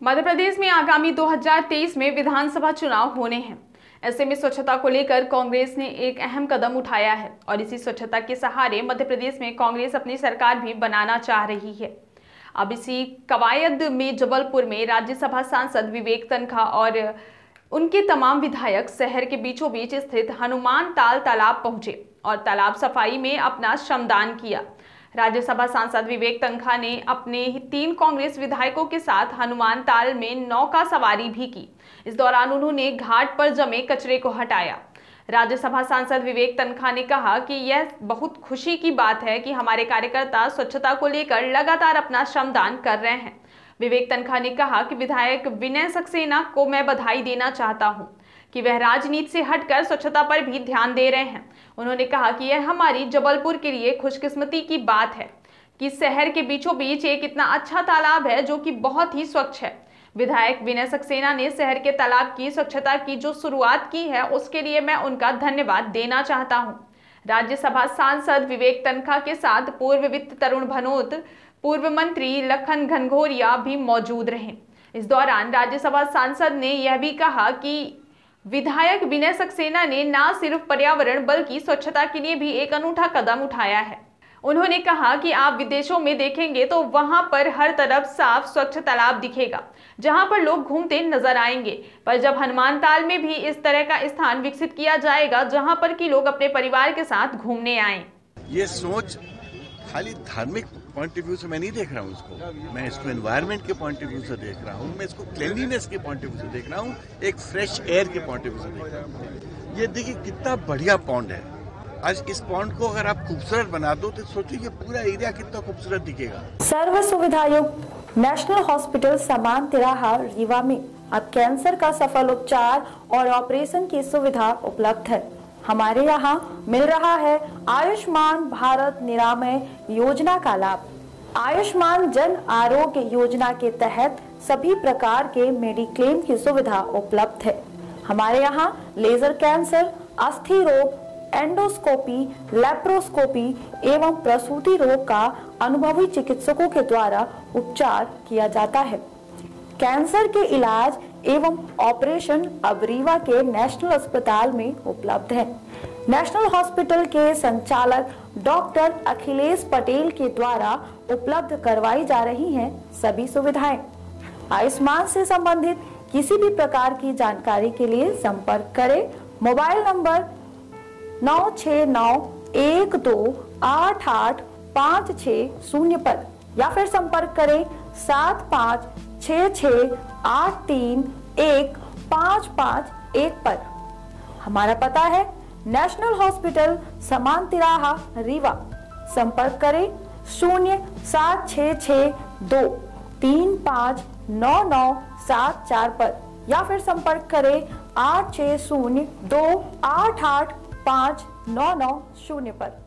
मध्य प्रदेश में आगामी 2023 में विधानसभा चुनाव होने हैं। ऐसे में स्वच्छता को लेकर कांग्रेस ने एक अहम कदम उठाया है और इसी स्वच्छता के सहारे मध्य प्रदेश में कांग्रेस अपनी सरकार भी बनाना चाह रही है। अब इसी कवायद में जबलपुर में राज्यसभा सांसद विवेक तनखा और उनके तमाम विधायक शहर के बीचों बीच स्थित हनुमान ताल तालाब पहुंचे और तालाब सफाई में अपना श्रमदान किया। राज्यसभा सांसद विवेक तनखा ने अपने 3 कांग्रेस विधायकों के साथ हनुमान ताल में नौका सवारी भी की। इस दौरान उन्होंने घाट पर जमे कचरे को हटाया। राज्यसभा सांसद विवेक तनखा ने कहा कि यह बहुत खुशी की बात है कि हमारे कार्यकर्ता स्वच्छता को लेकर लगातार अपना श्रमदान कर रहे हैं। विवेक तनखा ने कहा कि विधायक विनय सक्सेना को मैं बधाई देना चाहता हूं कि वह राजनीति से हटकर स्वच्छता पर भी ध्यान दे रहे हैं। उन्होंने कहा कि यह हमारी जबलपुर के लिए खुशकिस्मती की बात है कि शहर के बीचों बीच एक इतना अच्छा तालाब है जो कि बहुत ही स्वच्छ है। विधायक विनय सक्सेना ने शहर के तालाब की स्वच्छता की जो शुरुआत की है उसके लिए मैं उनका धन्यवाद देना चाहता हूं। राज्यसभा सांसद विवेक तनखा के साथ पूर्व वित्त तरुण भनोत, पूर्व मंत्री लखन घनघोरिया भी मौजूद रहे। इस दौरान राज्यसभा सांसद ने यह भी कहा कि विधायक विनय सक्सेना ने न सिर्फ पर्यावरण बल्कि स्वच्छता के लिए भी एक अनूठा कदम उठाया है। उन्होंने कहा कि आप विदेशों में देखेंगे तो वहां पर हर तरफ साफ स्वच्छ तालाब दिखेगा जहां पर लोग घूमते नजर आएंगे, पर जब हनुमान ताल में भी इस तरह का स्थान विकसित किया जाएगा जहां पर कि लोग अपने परिवार के साथ घूमने आए। ये सोच खाली धार्मिक पॉइंट ऑफ व्यू से मैं नहीं देख रहा हूँ इसको, मैं इसको एनवायरनमेंट के पॉइंट ऑफ व्यू से देख रहा हूँ, मैं इसको क्लीनलीनेस के पॉइंट ऑफ व्यू से देख रहा हूँ, एक फ्रेश एयर के पॉइंट ऑफ व्यू से देख रहा हूँ। ये देखिए कितना बढ़िया पॉन्ड है। आज इस पॉन्ड को अगर आप खूबसूरत बना दो तो सोचिए ये पूरा एरिया कितना खूबसूरत दिखेगा। सर्व सुविधा युक्त नेशनल हॉस्पिटल समान तिराहा रीवा में अब कैंसर का सफल उपचार और ऑपरेशन की सुविधा उपलब्ध है। हमारे यहाँ मिल रहा है आयुष्मान भारत निरामय योजना का लाभ। आयुष्मान जन आरोग्य योजना के तहत सभी प्रकार के मेडिक्लेम की सुविधा उपलब्ध है। हमारे यहाँ लेजर कैंसर, अस्थि रोग, एंडोस्कोपी, लेप्रोस्कोपी एवं प्रसूति रोग का अनुभवी चिकित्सकों के द्वारा उपचार किया जाता है। कैंसर के इलाज एवं ऑपरेशन अब रीवा के नेशनल अस्पताल में उपलब्ध है। नेशनल हॉस्पिटल के संचालक डॉक्टर अखिलेश पटेल के द्वारा उपलब्ध करवाई जा रही हैं सभी सुविधाएं। आयुष्मान से संबंधित किसी भी प्रकार की जानकारी के लिए संपर्क करें मोबाइल नंबर 9691288560 पर या फिर संपर्क करें 7566831551 पर। हमारा पता है नेशनल हॉस्पिटल समान तिराहा रीवा। संपर्क करें 07662359974 पर या फिर संपर्क करें 8602885990 पर।